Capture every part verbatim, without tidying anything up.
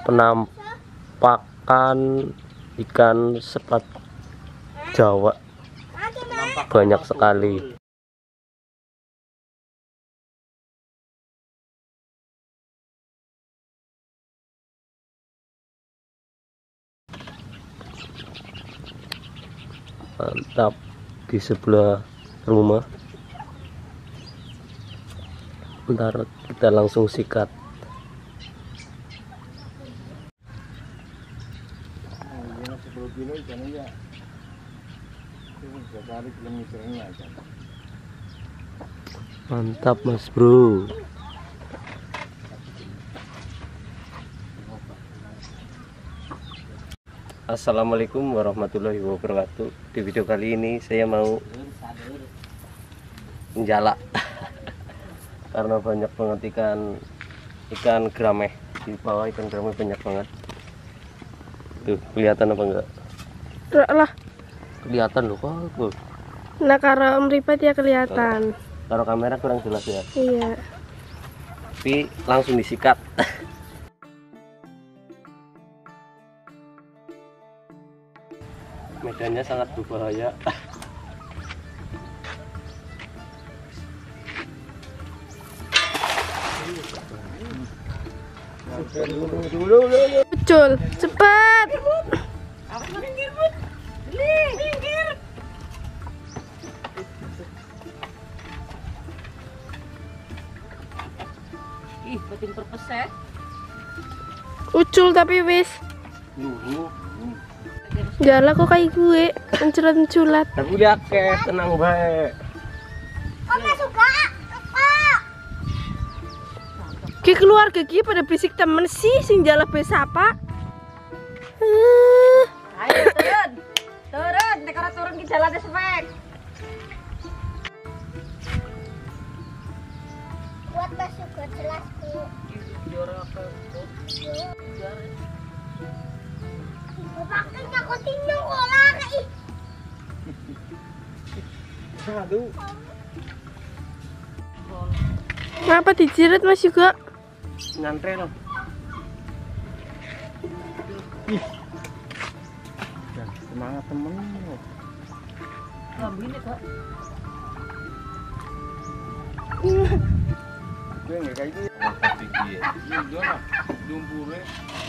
penampakan ikan sepat Jawa banyak sekali. Mantap, di sebelah rumah. Bentar, kita langsung sikat. Mantap mas bro. Assalamualaikum warahmatullahi wabarakatuh. Di video kali ini saya mau menjala karena banyak banget ikan ikan grameh di bawah. Ikan grameh banyak banget tuh, kelihatan apa enggak? Enggak lah, kelihatan loh kok. Nah kalau meripat ya kelihatan. Kalau kamera kurang jelas ya. Iya. Tapi langsung disikat. Medannya sangat berbahaya. Muncul, cepat. Ih, batin perpeset. Ucul tapi wis. Jala kok kayak gue, menculat-menculat. Tapi lihat ke tenang baik. Oma suka. Ki keluarga ki pada berisik temen sih, sing jala besa apa? Uh. Ayo turun, turun. Nek ora turun ki jalan spek. Buat masuk ke jelasku. Pakainya kok tinggal olah ih. Aduh. Ngapa dijirit mas juga? Nyantre loh. Ih. Dan semangat temen loh. Ngambilin kok. Gue nggak kayak gitu. Iya, lah. Dumpure.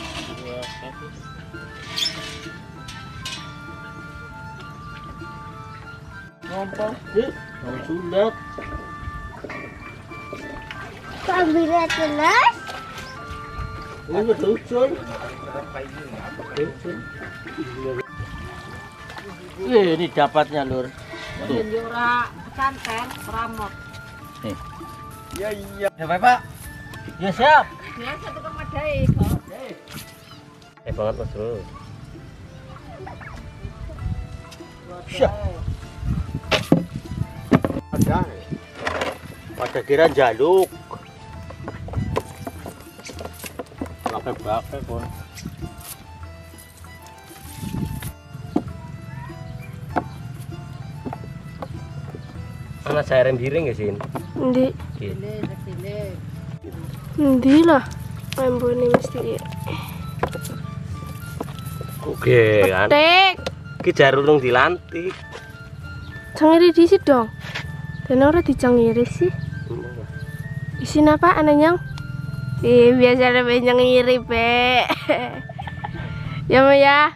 Ngompol, eh, mau sunat. Sambilnya jelas. Ini betul, Cun. Eh, ini dapatnya, Lur. Tuh. Ora canten, ramot. Nih. Iya, iya. Ya, Pak. Ya, siap. Biasa tukang madai kok. Eh, banget, Mas Bro. Siap. Ada. Pada kira jaluk. Pakai-pakai pun. Ana saya rembiring ya, Sin. Endi? Sile, sile. Endi lah. Rembone mesti. Oke, kan. Tek. Ki jarurung dilantik. Cangiri disit dong. Dan ora dicangiri sih. Isin apa ananyang? Ih, biasa ada banyak ngiri, Be. Ya, Ma ya.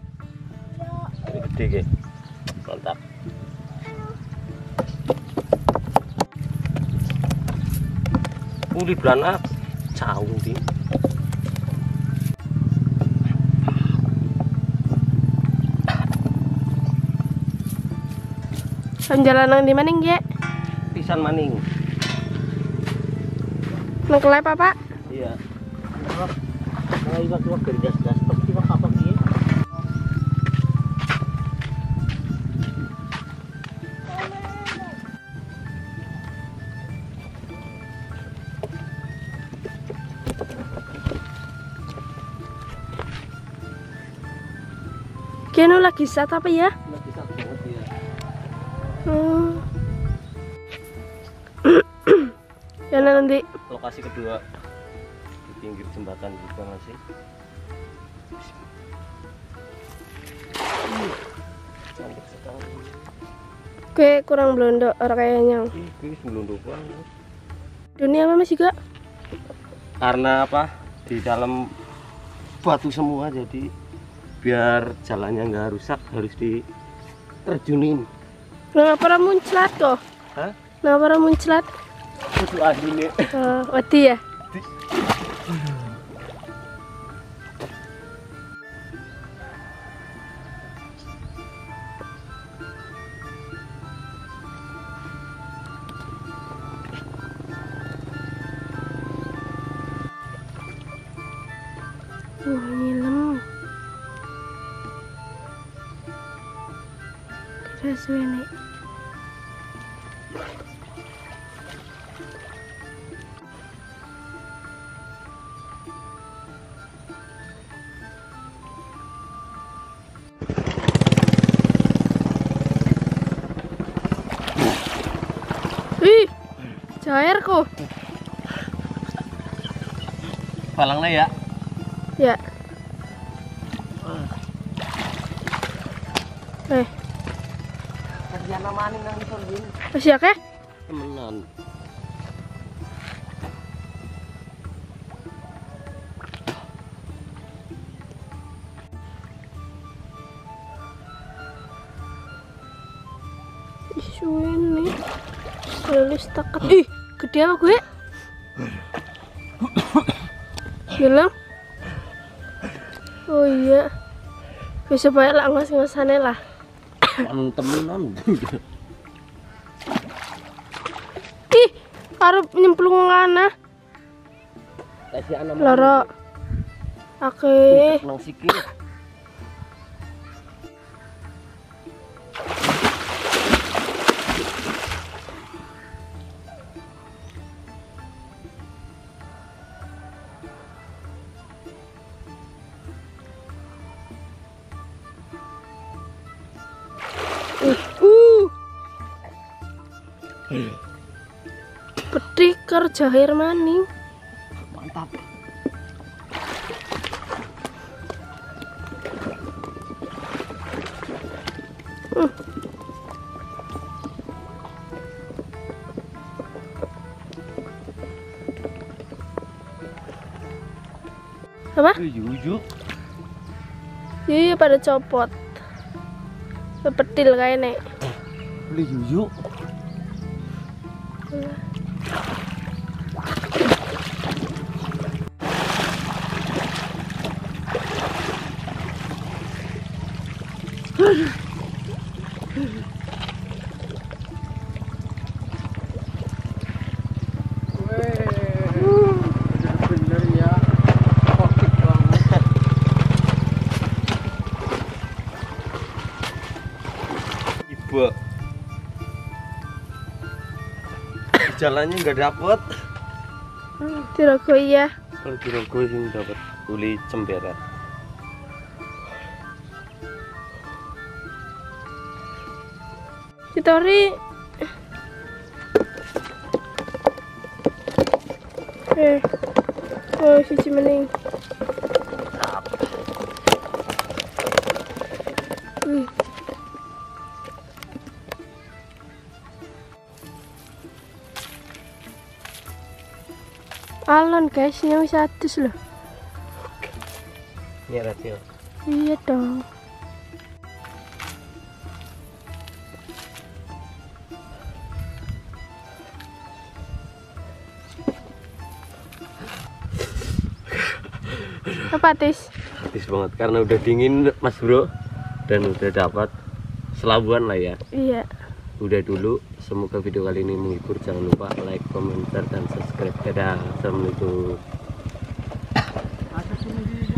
Gede ke. Mantap. Uli belanak caung di. Penjalanan di maning, Ge? Pisan maning. Nang kelep apa? Iya. Kalau iwak iwak dari gas-gas tapi iwak apa sih? Keno lagi sat apa ya? Lagi satu banget ya. Hmm. Ya nanti Lokasi kedua di pinggir jembatan juga masih. Cantik sekali. Kayak kurang blondo orang kayaknya. Ih, guys, melunduk banget. Dunia apa masih gak? Karena apa? Di dalam batu semua, jadi biar jalannya nggak rusak harus diterjunin. Kenapa orang munclat kok? Hah? Kenapa orang munclat? Itu aslinya. Oh, wedi ya? Wah, nyilem. Kira suwe. Wih, cair kok. Palangnya ya. Ya. Eh, Kasihan nama aning nang isor gini. masih akeh? Temenan. Isu ini selalu setakat. Ih, gede apa gue? Bilang? Oh iya. Bisa banyak lah ngas-ngasane lah. Temenan. Ih, arep nyemplung ngana. Kasihan nama. Loro. Oke. Nang sikil. Uh. Pedih kerja air maning. Mantap. Uh. Apa? Yuyu. Iya pada copot. Petil kayaknya. Beli yuyu. Bener-bener ya, kokit banget. Ibu, jalannya nggak dapet. Tirogo iya. Kalau di Rogo sih dapat uli cemberat. Citori. Eh. Oh, si Cimening. Wih. Alon guys, ini wis adus loh. Ini radio. Iya dong. Apa tis? Tis banget karena udah dingin Mas Bro dan udah dapat selabuan lah ya. Iya. Udah dulu, semoga video kali ini menghibur. Jangan lupa like, komentar, dan subscribe. Dadah, assalamualaikum.